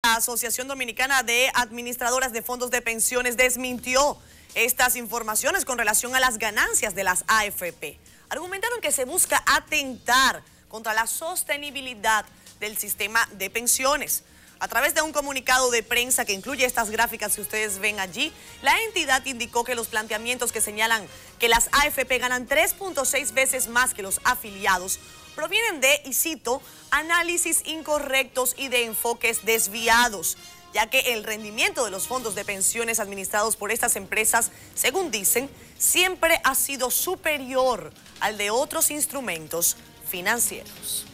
La Asociación Dominicana de Administradoras de Fondos de Pensiones desmintió estas informaciones con relación a las ganancias de las AFP. Argumentaron que se busca atentar contra la sostenibilidad del sistema de pensiones. A través de un comunicado de prensa que incluye estas gráficas que ustedes ven allí, la entidad indicó que los planteamientos que señalan que las AFP ganan 3.6 veces más que los afiliados provienen de, y cito, análisis incorrectos y de enfoques desviados, ya que el rendimiento de los fondos de pensiones administrados por estas empresas, según dicen, siempre ha sido superior al de otros instrumentos financieros.